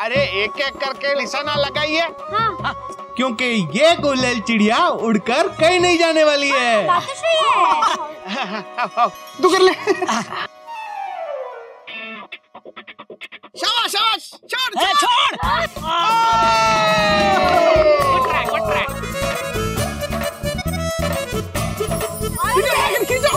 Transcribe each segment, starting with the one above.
अरे एक एक करके निशाना लगाइए। हाँ। क्योंकि ये गुलेल चिड़िया उड़कर कहीं नहीं जाने वाली है। बात तो सही है। तू कर ले। शाबाश शाबाश, छोड़ छोड़। Good try. खींचो।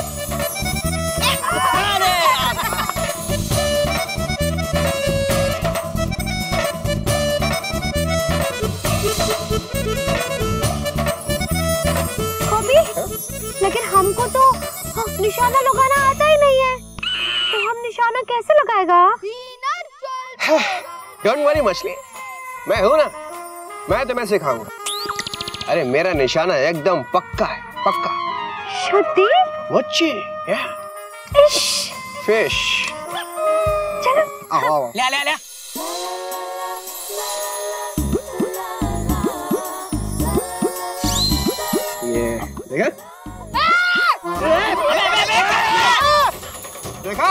लेकिन हमको तो निशाना लगाना आता ही नहीं है, तो हम निशाना कैसे लगाएगा? डोंट वरी मछली, मैं हूं ना, मैं तुम्हें सिखाऊंगा। अरे मेरा निशाना एकदम पक्का है, पक्का। सच्ची? मच्छी, फिश। चलो। आओ। ले। ये देखा? देखा?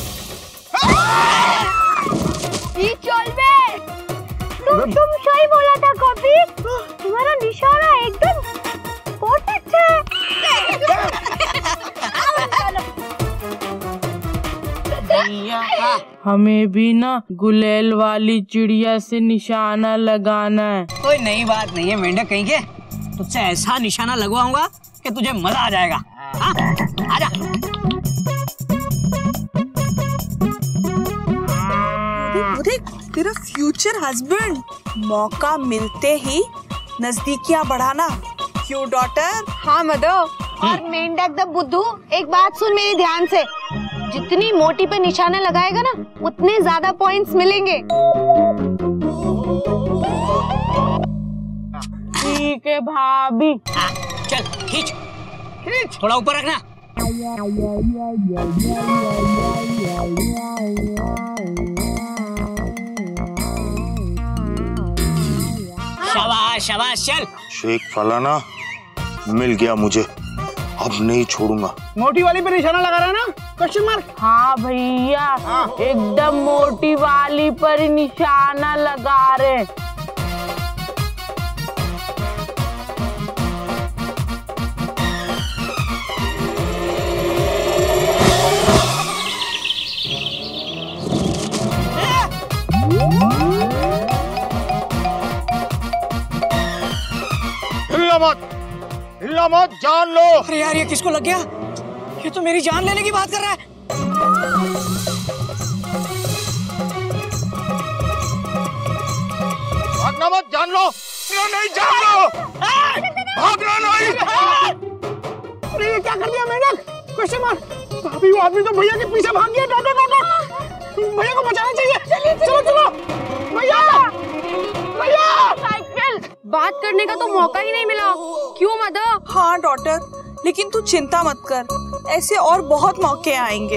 ये चलबे। तुम सही बोला था कॉपी, तुम्हारा निशाना एकदम परफेक्ट है। हमें भी ना गुलेल वाली चिड़िया से निशाना लगाना है। कोई नई बात नहीं है मेंढक कहीं के, तुझसे ऐसा निशाना लगवाऊंगा कि तुझे मजा आ जाएगा। आजा। देख, तेरा फ्यूचर हस्बैंड मौका मिलते ही नजदीकियां बढ़ाना। क्यों डॉटर? हाँ मदो। और मेंढक द बुद्धू, एक बात सुन मेरी ध्यान से, जितनी मोटी पे निशाना लगाएगा ना उतने ज्यादा पॉइंट्स मिलेंगे। ठीक है भाभी। चल खींच, थोड़ा ऊपर रखना। शाबाश शाबाश, चल। शेख फलाना मिल गया मुझे, अब नहीं छोड़ूंगा। मोटी वाली पे निशाना लगा रहा है ना? Question mark. हाँ भैया, एकदम मोटी वाली पर ही निशाना लगा रहे। हिल्ला मत, जान लो। अरे यार, ये किसको लग गया? ये तो मेरी जान लेने की बात कर रहा है। भागना मत, जान लो। नहीं, जान लो। भागना नहीं। अरे ये क्या कर दिया मेंढक? Question mark. भाभी, वो आदमी तो भैया के पीछे भाग गया। डॉक्टर, भैया को बचाना चाहिए। चलो भैया। साइकिल, बात करने का तो मौका ही नहीं मिला। क्यों मदर? हाँ डॉटर, लेकिन तू चिंता मत कर, ऐसे और बहुत मौके आएंगे।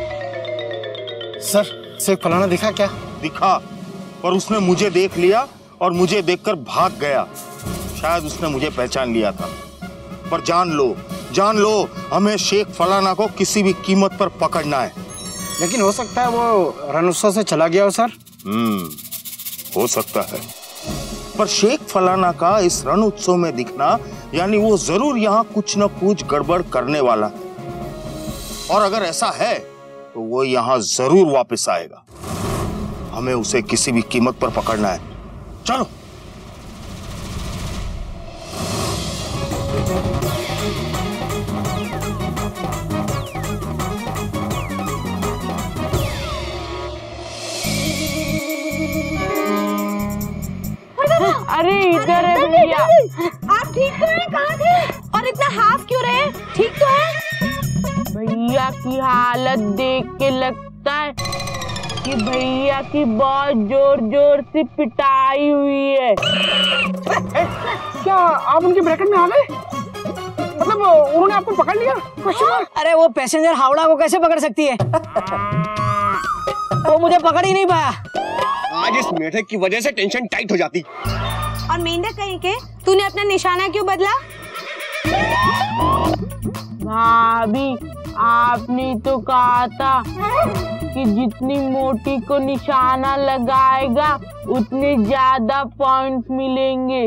सर, शेख फलाना दिखा क्या? दिखा, पर उसने मुझे देख लिया और मुझे देखकर भाग गया। शायद उसने मुझे पहचान लिया था। पर जान लो, हमें शेख फलाना को किसी भी कीमत पर पकड़ना है। लेकिन हो सकता है वो रण उत्सव से चला गया हो सर। हो सकता है, पर शेख फलाना का इस रण उत्सव में दिखना यानी वो जरूर यहाँ कुछ न कुछ गड़बड़ करने वाला है। और अगर ऐसा है तो वो यहाँ जरूर वापस आएगा। हमें उसे किसी भी कीमत पर पकड़ना है। चलो। अरे इधर है भैया। आप ठीक तो हैं? कहाँ थे? और इतना हाफ क्यों रहे? ठीक तो है? भैया की हालत देख के लगता है कि भैया की बहुत जोर जोर से पिटाई हुई है। क्या आप उनके ब्रैकेट में आ गए? मतलब उन्होंने आपको पकड़ लिया? अरे वो पैसेंजर हावड़ा को कैसे पकड़ सकती है? वो मुझे पकड़ ही नहीं पाया। आज इस मेढक की वजह से टेंशन टाइट हो जाती। और मेंढक कहीं के तूने अपना निशाना क्यों बदला? भाभी, आपने तो कहा था कि जितनी मोटी को निशाना लगाएगा उतने ज्यादा पॉइंट्स मिलेंगे।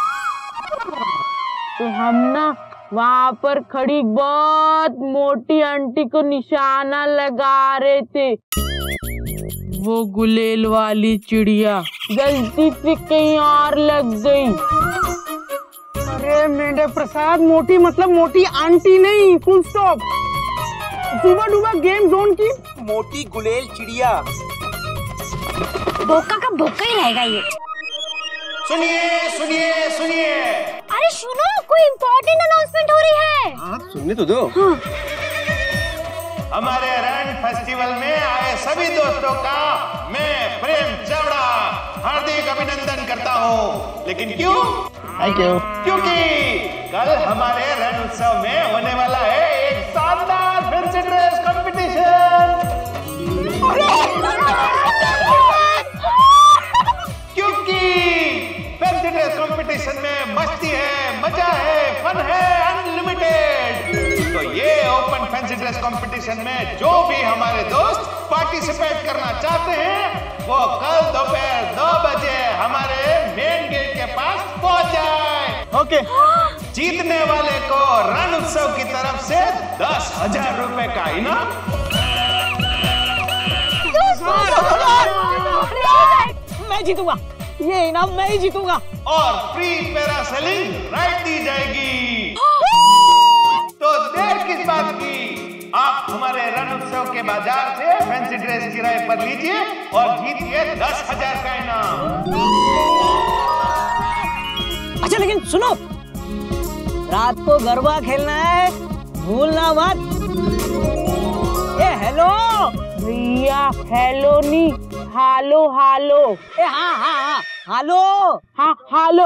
तो हम ना वहाँ पर खड़ी बहुत मोटी आंटी को निशाना लगा रहे थे। वो गुलेल वाली चिड़िया गलती से कहीं और लग गई। अरे मेंढक प्रसाद, मोटी मतलब मोटी आंटी नहीं, फुल स्टॉप। सुबह डूबा गेम जोन की मोटी गुलेल चिड़िया। बोका का बोका ही रहेगा ये। सुनिए। अरे सुनो, कोई इम्पोर्टेंट अनाउंसमेंट हो रही है। आप सुनने तो दो। हमारे रण फेस्टिवल में आए सभी दोस्तों का मैं प्रेम चावड़ा हार्दिक अभिनंदन करता हूँ। लेकिन क्यों? Thank you. क्योंकि कल हमारे रण उत्सव में होने वाला है एक शानदार फैंसी ड्रेस कंपटीशन। क्योंकि फैंसी ड्रेस कंपटीशन में मस्ती है, मजा है, फन है अनलिमिटेड। तो ये ओपन फैंसी ड्रेस कंपटीशन में जो भी हमारे दोस्त पार्टिसिपेट करना चाहते हैं वो कल दोपहर 2 बजे हमारे मेन गेट के पास पहुंच जाए। ओके। जीतने वाले को रण उत्सव की तरफ से 10,000 रुपए का इनाम। मैं जीतूंगा, ये इनाम मैं ही जीतूंगा। और फ्री पैरासेलिंग राइड दी जाएगी। तो देर किस बात की, आप हमारे रण उत्सव के बाजार से फैंसी ड्रेस किराए पर लीजिए और जीतिए 10,000 का इनाम। अच्छा लेकिन सुनो, रात को गरबा खेलना है, भूलना मत। ए हेलो भैया, हेलो नहीं, हालो हालो। ए हाँ हालो। हाँ हालो।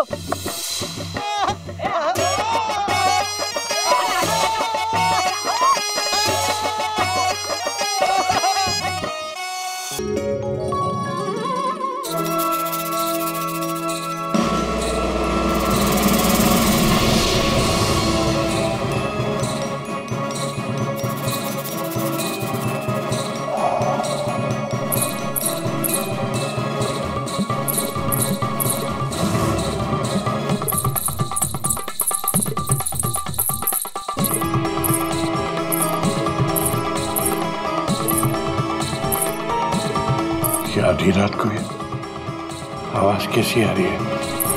क्या आधी रात को ये आवाज कैसी आ रही है?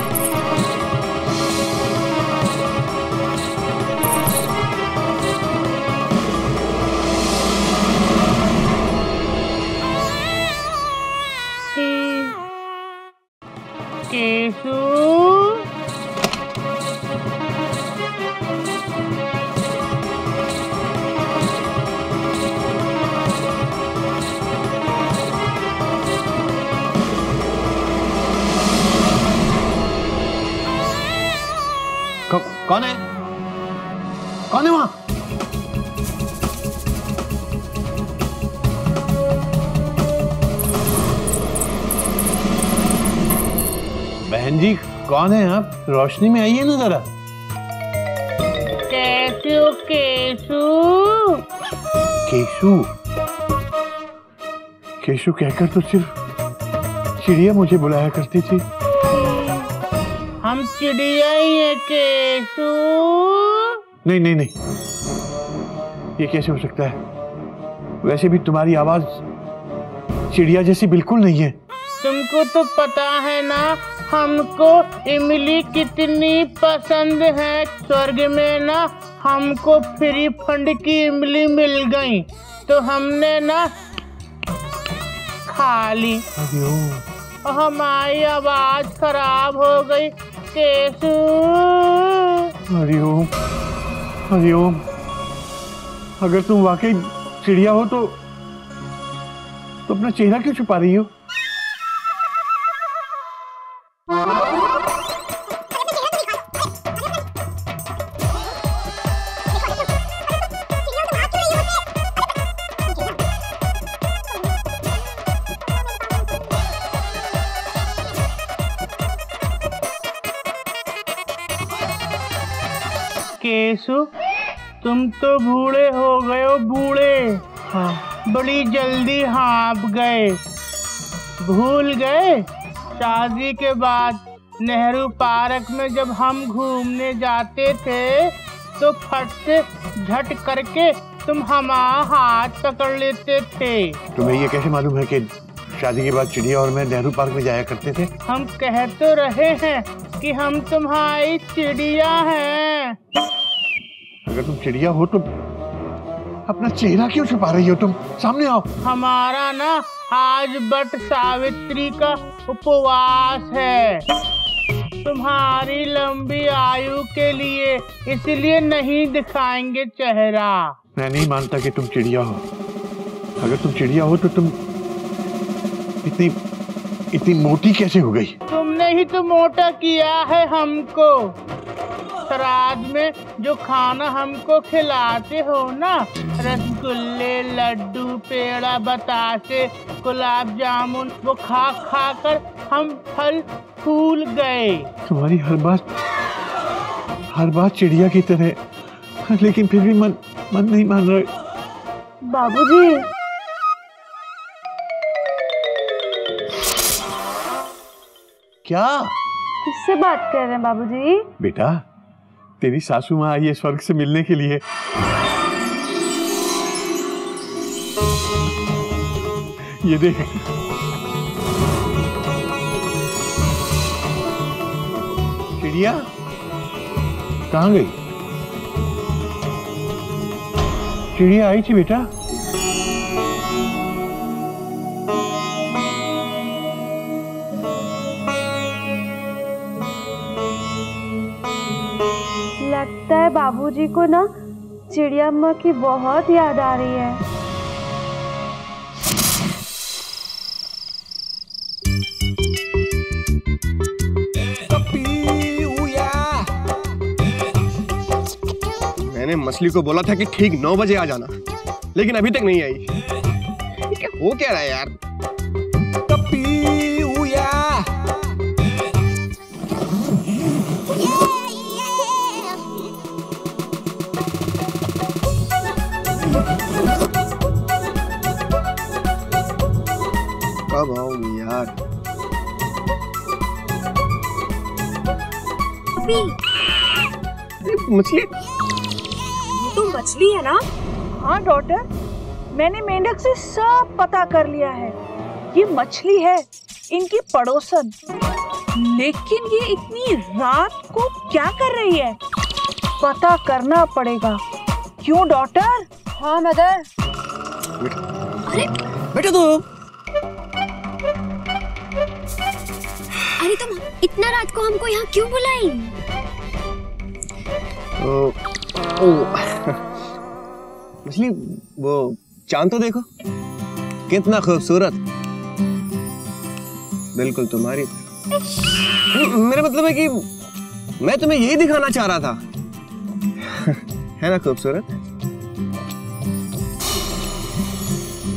केशु, कौन है? कौन है वहां? बहन बहन जी कौन है आप? रोशनी में आइए ना जरा। कैसे हो केशु? केशु? केशु कहकर तो सिर्फ चिड़िया मुझे बुलाया करती थी। हम चिड़िया ही है केशु। नहीं नहीं नहीं, ये कैसे हो सकता है? वैसे भी तुम्हारी आवाज चिड़िया जैसी बिल्कुल नहीं है। तुमको तो पता है ना हमको इमली कितनी पसंद है। स्वर्ग में ना हमको फ्री फंड की इमली मिल गई तो हमने ना खा ली। हमारी आवाज खराब हो गई केशु। हरिओम हरिओम। अगर तुम वाकई चिड़िया हो तो अपना चेहरा क्यों छुपा रही हो? केशु तुम तो बूढ़े हो गए हो, बूढ़े। हाँ, बड़ी जल्दी हाँप गए। भूल गए शादी के बाद नेहरू पार्क में जब हम घूमने जाते थे तो फट से झट करके तुम हमारा हाथ पकड़ लेते थे। तुम्हें ये कैसे मालूम है कि शादी के बाद चिड़िया और मैं नेहरू पार्क में जाया करते थे? हम कह तो रहे हैं कि हम तुम्हारी चिड़िया हैं। अगर तुम चिड़िया हो तो अपना चेहरा क्यों छुपा रही हो? तुम सामने आओ। हमारा ना आज वट सावित्री का उपवास है तुम्हारी लंबी आयु के लिए, इसलिए नहीं दिखाएंगे चेहरा। मैं नहीं मानता कि तुम चिड़िया हो। अगर तुम चिड़िया हो तो तुम इतनी मोटी कैसे हो गई? तुमने ही तो मोटा किया है हमको। श्राद्ध में जो खाना हमको खिलाते हो ना, रसगुल्ले, लड्डू, पेड़ा, बतासे, गुलाब जामुन, वो खा खा कर हम फल फूल गए। तुम्हारी हर बात चिड़िया की तरह, लेकिन फिर भी मन नहीं मान रहा। बाबूजी, क्या? किससे बात कर रहे हैं बाबूजी? बेटा, तेरी सासू माँ आई है स्वर्ग से मिलने के लिए। ये देख। चिड़िया कहाँ गई? चिड़िया आई थी बेटा। लगता है बाबूजी को ना चिड़िया अम्मा की बहुत याद आ रही है। मैंने मछली को बोला था कि ठीक 9 बजे आ जाना, लेकिन अभी तक नहीं आई। क्या हो क्या रहा है यार? कब आऊंगी यार? मछली? तुम मछली है ना? हाँ डॉटर, मैंने मेंढक से सब पता कर लिया है। ये मछली है, इनकी पड़ोसन। लेकिन ये इतनी रात को क्या कर रही है? पता करना पड़ेगा। क्यों डॉटर? हाँ मदर। बेटा तो अरे तुम इतना रात को हमको यहाँ क्यों बुलाई? मछली, वो चांद तो देखो, कितना खूबसूरत, बिल्कुल तुम्हारी। मेरा मतलब है कि मैं तुम्हें यही दिखाना चाह रहा था। है ना खूबसूरत?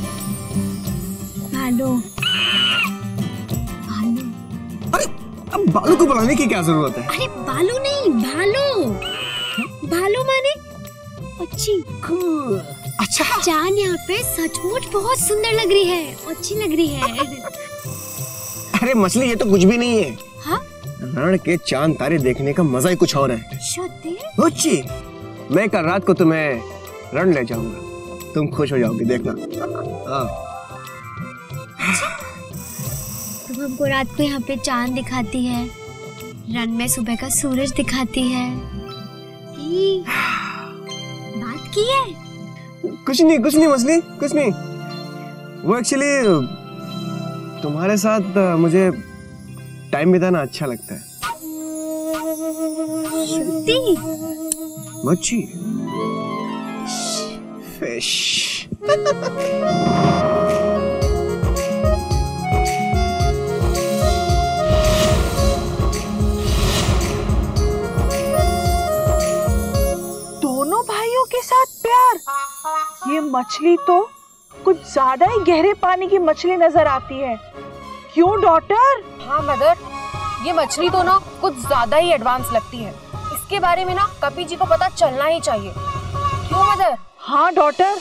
भालू। अरे अब बालू को बुलाने की क्या जरूरत है? अरे बालू नहीं, भालू। भालू माने अच्छी। अच्छा चांद यहाँ पे सचमुच बहुत सुंदर लग रही है, अच्छी लग रही है। अरे मछली, ये तो कुछ भी नहीं है। हाँ? रण के चांद तारे देखने का मजा ही कुछ और है। अच्छी, मैं कल रात को तुम्हें रण ले जाऊंगा, तुम खुश हो जाओगी, देखना। हाँ। तुम हमको रात को यहाँ पे चांद दिखाती है, रण में सुबह का सूरज दिखाती है। बात की है? कुछ नहीं मछली, कुछ नहीं। वो एक्चुअली तुम्हारे साथ मुझे टाइम बिताना अच्छा लगता है। सच्ची? मच्छी, फिश। दोनों भाइयों के साथ प्यार? ये मछली तो कुछ ज्यादा ही गहरे पानी की मछली नजर आती है। क्यों डॉटर? हाँ मदर, ये मछली तो ना कुछ ज्यादा ही एडवांस लगती है। इसके बारे में ना कपी जी को पता चलना ही चाहिए। क्यों मदर? हाँ डॉटर।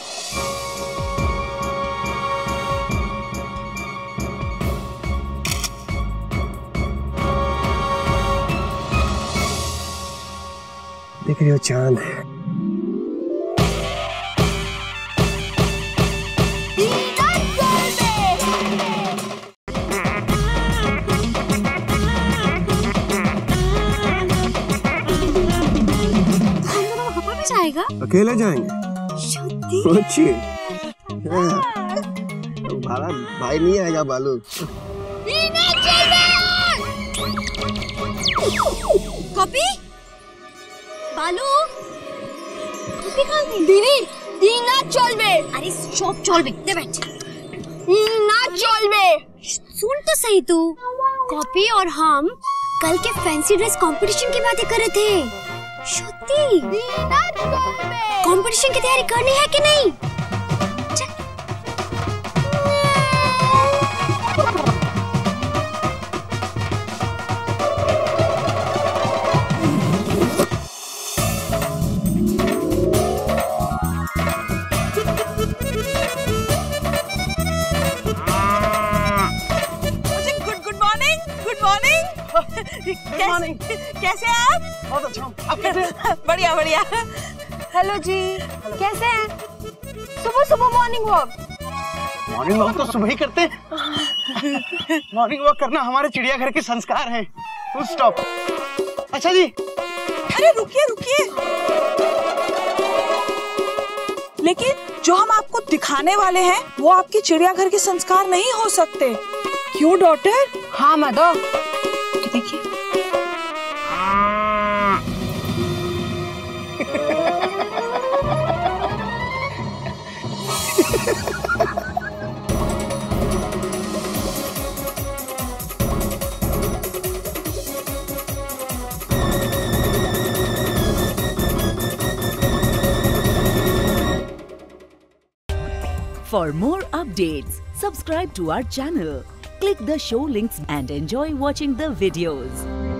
देख रही हो चांद? जाएगा? अकेले जाएंगे। अच्छी। तुम्हारा भाई नहीं आएगा बालू। कॉपी? बालू? कॉपी कहाँ गई? दीदी, दीना चल बे। अरे चुप चल बे, दे बैठ। ना चल बे। सुन तो सही तू। कॉपी और हम कल के फैंसी ड्रेस कंपटीशन की बातें कर रहे थे। सच्ची? कंपटीशन की तैयारी करनी है कि नहीं? कैसे हैं आप? बहुत अच्छा हूँ। आप कैसे हैं? बढ़िया बढ़िया। हेलो जी, कैसे हैं? सुबह सुबह मॉर्निंग वॉक। मॉर्निंग वॉक तो सुबह ही करते हैं। मॉर्निंग वॉक करना हमारे चिड़ियाघर के संस्कार हैं। Full stop. अच्छा जी। अरे रुकिए रुकिए। लेकिन जो हम आपको दिखाने वाले हैं वो आपके चिड़ियाघर के संस्कार नहीं हो सकते। क्यों डॉटर? हाँ मदर। देखिए। For more updates, subscribe to our channel, click the show links and enjoy watching the videos.